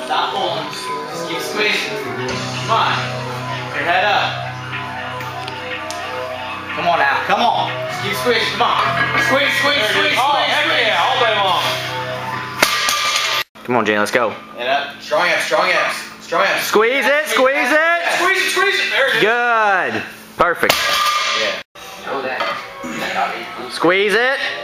Stop pulling. Just keep squeezing. Come on. Your head up. Come on now. Come on. Just keep squeezing. Come on. Squeeze, squeeze, squeeze, squeeze. Yeah, all day long. Come on, Jane, let's go. Head up. Strong abs, strong abs. Strong abs. Squeeze it, squeeze it. Squeeze it, squeeze it. There it is. Good. Perfect. Yeah. Squeeze it.